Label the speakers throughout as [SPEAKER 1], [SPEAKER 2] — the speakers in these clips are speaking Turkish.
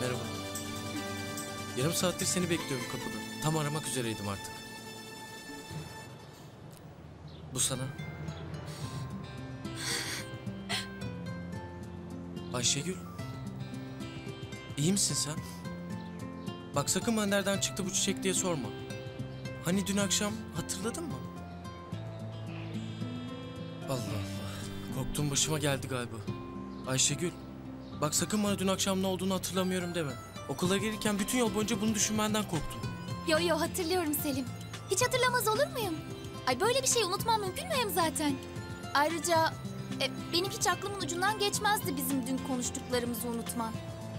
[SPEAKER 1] Merhaba. Yarım saattir seni bekliyorum kapıda. Tam aramak üzereydim artık. Bu sana. Ayşegül. İyi misin sen? Bak sakın bana nereden çıktı bu çiçek diye sorma. Hani dün akşam hatırladın mı? Allah Allah. Korktuğum başıma geldi galiba. Ayşegül. Bak sakın bana dün akşam ne olduğunu hatırlamıyorum deme. Okula gelirken bütün yol boyunca bunu düşünmenden korktum.
[SPEAKER 2] Yo hatırlıyorum Selim. Hiç hatırlamaz olur muyum? Ay böyle bir şey unutmam mümkün mü hem zaten? Ayrıca benim hiç aklımın ucundan geçmezdi bizim dün konuştuklarımızı unutman.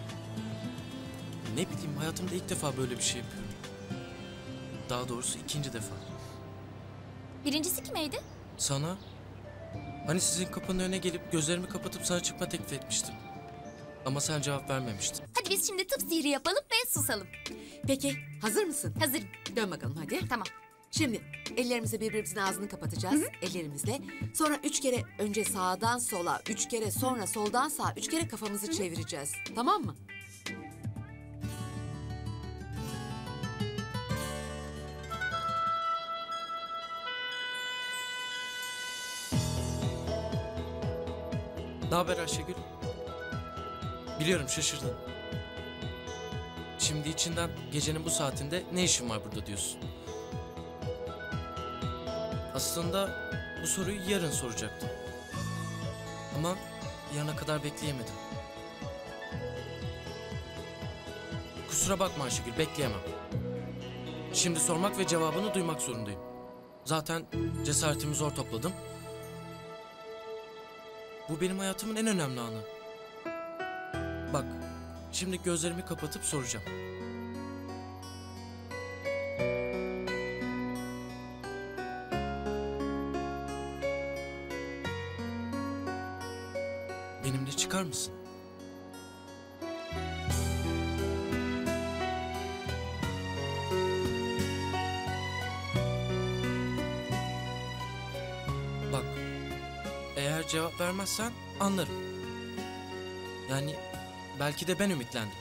[SPEAKER 1] Ne bileyim hayatımda ilk defa böyle bir şey yapıyorum. Daha doğrusu ikinci defa.
[SPEAKER 2] Birincisi kimeydi?
[SPEAKER 1] Sana? Hani sizin kapının önüne gelip gözlerimi kapatıp sana çıkma teklif etmiştim. Ama sen cevap vermemiştin.
[SPEAKER 2] Hadi biz şimdi tıp sihri yapalım ve susalım.
[SPEAKER 3] Peki hazır mısın?
[SPEAKER 2] Hazırım.
[SPEAKER 3] Dön bakalım hadi.
[SPEAKER 2] Tamam.
[SPEAKER 3] Şimdi ellerimizi birbirimizin ağzını kapatacağız ellerimizle. Sonra 3 kere önce sağdan sola, 3 kere sonra soldan sağa, 3 kere kafamızı çevireceğiz. Tamam mı?
[SPEAKER 1] Ne haber Ayşegül? Biliyorum şaşırdın. Şimdi içinden gecenin bu saatinde ne işin var burada diyorsun. Aslında bu soruyu yarın soracaktım. Ama yarına kadar bekleyemedim. Kusura bakma Ayşegül, bekleyemem. Şimdi sormak ve cevabını duymak zorundayım. Zaten cesaretimi zor topladım. Bu benim hayatımın en önemli anı. Bak, şimdi gözlerimi kapatıp soracağım. Benimle çıkar mısın? Bak, eğer cevap vermezsen anlarım. Yani belki de ben ümitlendim.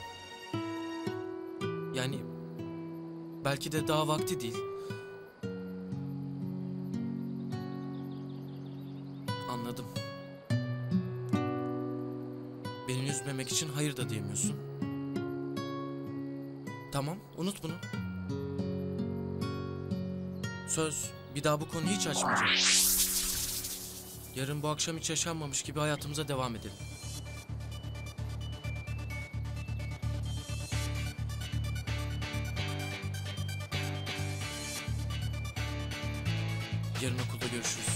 [SPEAKER 1] Yani belki de daha vakti değil. Anladım. Beni üzmemek için hayır da diyemiyorsun. Tamam, unut bunu. Söz, bir daha bu konuyu hiç açmayacağım. Yarın bu akşam hiç yaşanmamış gibi hayatımıza devam edelim. Yarın okulda görüşürüz.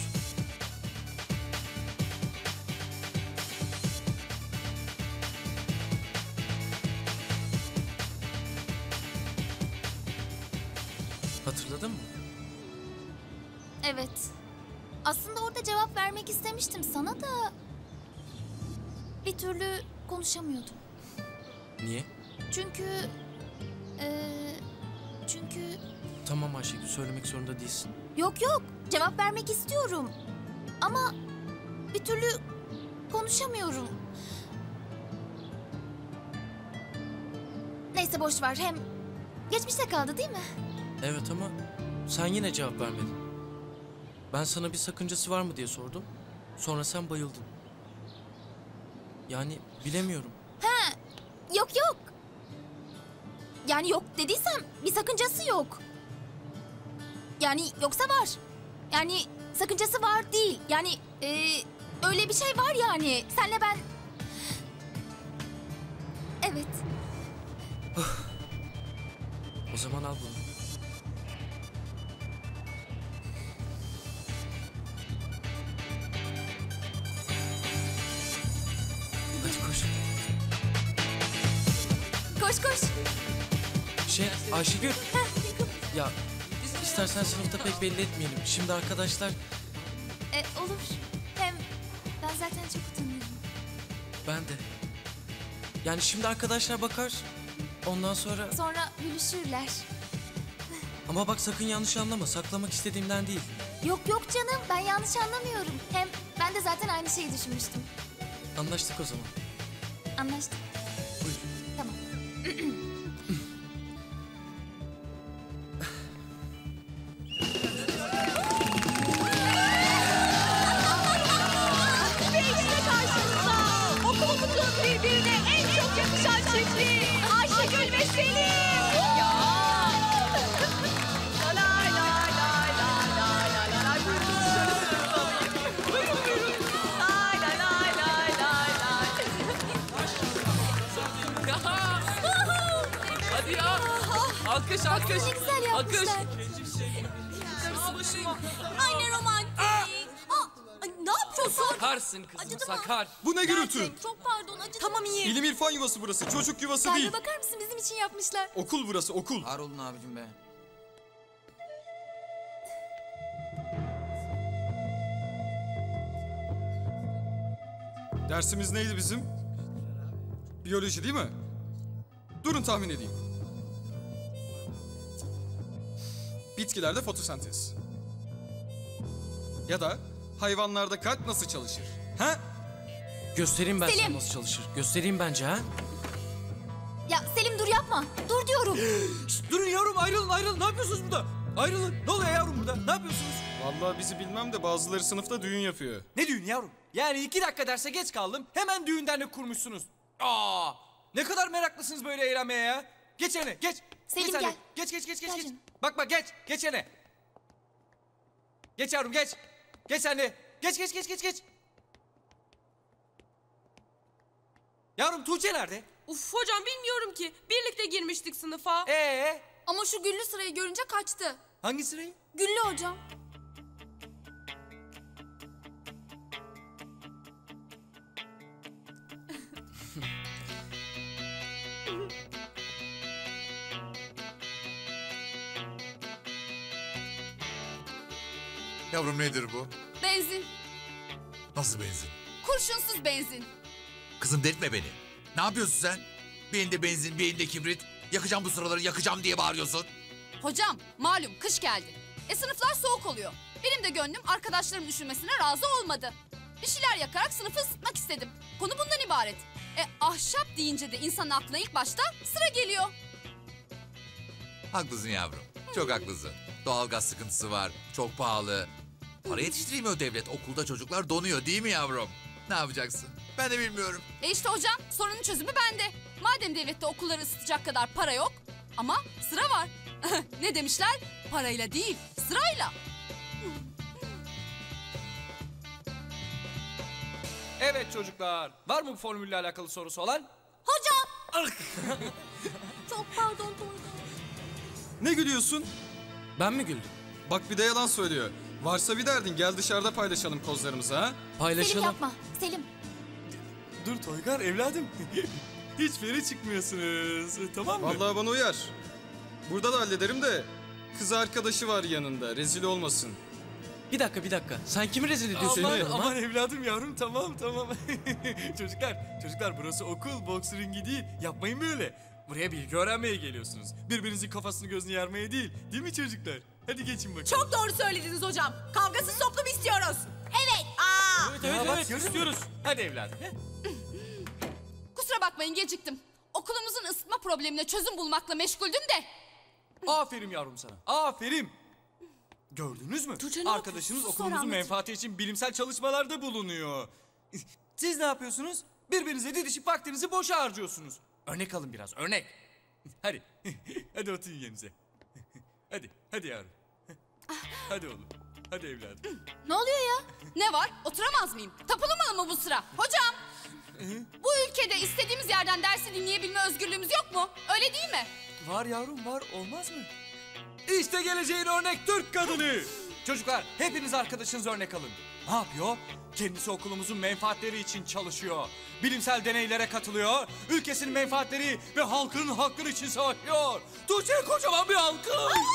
[SPEAKER 1] Hatırladın mı?
[SPEAKER 2] Evet. Aslında orada cevap vermek istemiştim sana da... bir türlü konuşamıyordum.
[SPEAKER 1] Niye?
[SPEAKER 2] Çünkü... çünkü...
[SPEAKER 1] Tamam Ayşegül, söylemek zorunda değilsin.
[SPEAKER 2] Yok cevap vermek istiyorum. Ama bir türlü konuşamıyorum. Neyse boş ver, hem geçmişte kaldı değil mi?
[SPEAKER 1] Evet ama sen yine cevap vermedin. Ben sana bir sakıncası var mı diye sordum. Sonra sen bayıldın. Yani bilemiyorum.
[SPEAKER 2] Yok. Yani yok dediysem bir sakıncası yok. Yani yoksa var. Yani sakıncası var değil. Yani öyle bir şey var yani. Senle ben... Evet.
[SPEAKER 1] O zaman al bunu. Hadi koş.
[SPEAKER 2] Koş.
[SPEAKER 1] Ayşegül. Ya istersen sınıfta pek belli etmeyelim. Şimdi arkadaşlar...
[SPEAKER 2] Olur. Hem ben zaten çok utanıyorum.
[SPEAKER 1] Ben de. Yani şimdi arkadaşlar bakar. Ondan sonra...
[SPEAKER 2] Sonra gülüşürler.
[SPEAKER 1] Ama bak sakın yanlış anlama. Saklamak istediğimden değil.
[SPEAKER 2] Yok canım, ben yanlış anlamıyorum. Hem ben de zaten aynı şeyi düşünmüştüm.
[SPEAKER 1] Anlaştık o zaman.
[SPEAKER 2] Anlaştık.
[SPEAKER 1] Buyur.
[SPEAKER 2] Tamam.
[SPEAKER 4] alkış alkış.
[SPEAKER 2] Ne güzel yapmışlar.
[SPEAKER 5] Ay ne romantik. Ay, ne yapıyorsun?
[SPEAKER 4] Sakarsın kızım
[SPEAKER 5] Acıdı mı?
[SPEAKER 4] sakar.
[SPEAKER 6] Bu ne gürültü?
[SPEAKER 5] Gerçek, çok pardon acıdı. Tamam iyi.
[SPEAKER 6] İlim irfan yuvası burası. Çocuk yuvası değil.
[SPEAKER 2] Kalbe bakar mısın, bizim için yapmışlar.
[SPEAKER 6] Okul burası, okul.
[SPEAKER 7] Var olun abicim be.
[SPEAKER 6] Dersimiz neydi bizim? Biyoloji değil mi? Durun tahmin edeyim. Bitkilerde fotosentez. Ya da hayvanlarda kalp nasıl çalışır? Ha?
[SPEAKER 1] Göstereyim ben sana
[SPEAKER 2] Selim.
[SPEAKER 1] nasıl çalışır. Göstereyim bence ha.
[SPEAKER 2] Ya Selim dur yapma. Dur diyorum.
[SPEAKER 8] Durun yavrum ayrılın. Ne yapıyorsunuz burada? Ayrılın. Ne oluyor yavrum burada? Ne yapıyorsunuz?
[SPEAKER 6] Vallahi bizi bilmem de bazıları sınıfta düğün yapıyor.
[SPEAKER 8] Ne düğün yavrum? Yani 2 dakika derse geç kaldım. Hemen düğün dernek kurmuşsunuz. Aa! Ne kadar meraklısınız böyle eğlenmeye ya. Geç yerine geç.
[SPEAKER 2] Selim,
[SPEAKER 8] Geç sen de.
[SPEAKER 2] gel.
[SPEAKER 8] Geç.
[SPEAKER 2] Gel
[SPEAKER 8] Geç.
[SPEAKER 2] canım.
[SPEAKER 8] Bak geç. Geç yerine. Geç yavrum geç. Geç sen de. Geç. Yavrum Tuğçe nerede?
[SPEAKER 4] Uf hocam bilmiyorum ki. Birlikte girmiştik sınıfa.
[SPEAKER 2] Ama şu güllü sırayı görünce kaçtı.
[SPEAKER 8] Hangi sırayı?
[SPEAKER 2] Güllü hocam.
[SPEAKER 9] Yavrum nedir bu?
[SPEAKER 5] Benzin.
[SPEAKER 9] Nasıl benzin?
[SPEAKER 5] Kurşunsuz benzin.
[SPEAKER 9] Kızım delirtme beni. Ne yapıyorsun sen? Bir elinde benzin, bir elinde kibrit. Yakacağım bu sıraları, yakacağım diye bağırıyorsun.
[SPEAKER 5] Hocam malum kış geldi. Sınıflar soğuk oluyor. Benim de gönlüm arkadaşlarım üşümesine razı olmadı. Bir şeyler yakarak sınıfı ısıtmak istedim. Konu bundan ibaret. Ahşap deyince de insanın aklına ilk başta sıra geliyor.
[SPEAKER 9] Haklısın yavrum. Çok haklısın. Doğalgaz sıkıntısı var. Çok pahalı. Para yetiştiremiyor devlet. Okulda çocuklar donuyor değil mi yavrum? Ne yapacaksın? Ben de bilmiyorum.
[SPEAKER 5] İşte hocam sorunun çözümü bende. Madem devlette okulları ısıtacak kadar para yok ama sıra var. Ne demişler? Parayla değil, sırayla.
[SPEAKER 8] Evet çocuklar. Var mı bu formülle alakalı sorusu olan?
[SPEAKER 2] Çok pardon Tolga.
[SPEAKER 6] Ne gülüyorsun?
[SPEAKER 1] Ben mi güldüm?
[SPEAKER 6] Bak bir de yalan söylüyor. Varsa bir derdin gel dışarıda paylaşalım kozlarımızı ha.
[SPEAKER 2] Selim
[SPEAKER 1] Paylaşalım.
[SPEAKER 2] yapma. Selim.
[SPEAKER 8] Dur Toygar evladım. Hiç feri çıkmıyorsunuz. Tamam mı?
[SPEAKER 6] Vallahi bana uyar. Burada da hallederim de kız arkadaşı var yanında rezil olmasın.
[SPEAKER 1] Bir dakika. Sen kimi rezil ediyorsun?
[SPEAKER 8] Aman,
[SPEAKER 1] oğlum, ha?
[SPEAKER 8] aman evladım yavrum tamam. çocuklar burası okul boks ringi değil. Yapmayın böyle. Buraya bilgi öğrenmeye geliyorsunuz. Birbirinizin kafasını gözünü yarmaya değil. Değil mi çocuklar? Hadi geçin bakalım.
[SPEAKER 5] Çok doğru söylediniz hocam. Kavgasız toplum istiyoruz. Evet.
[SPEAKER 8] Evet istiyoruz. Hadi evladım.
[SPEAKER 5] Kusura bakmayın geciktim. Okulumuzun ısıtma problemine çözüm bulmakla meşguldüm de.
[SPEAKER 8] Aferin yavrum sana. Aferin. Gördünüz mü? Arkadaşınız okulumuzun menfaati için bilimsel çalışmalarda bulunuyor. Siz ne yapıyorsunuz? Birbirinize didişip vaktinizi boşa harcıyorsunuz. Örnek alın biraz, örnek. Hadi. Hadi oturun yerinize. Hadi yavrum. Hadi oğlum. Hadi evladım.
[SPEAKER 2] Ne oluyor ya?
[SPEAKER 5] Ne var? Oturamaz mıyım? Tapılamalı mı bu sıra? Hocam. Bu ülkede istediğimiz yerden dersi dinleyebilme özgürlüğümüz yok mu? Öyle değil mi?
[SPEAKER 8] Var yavrum var, olmaz mı? İşte geleceğin örnek Türk kadını. Çocuklar hepiniz arkadaşınız örnek alın. Ne yapıyor? Kendisi okulumuzun menfaatleri için çalışıyor. Bilimsel deneylere katılıyor. Ülkesinin menfaatleri ve halkının hakları için savaşıyor. Tuğçe'ye kocaman bir alkış.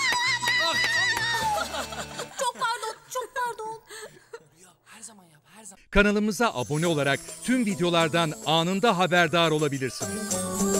[SPEAKER 2] Çok pardon.
[SPEAKER 8] Her zaman yap, her zaman.
[SPEAKER 10] Kanalımıza abone olarak tüm videolardan anında haberdar olabilirsiniz.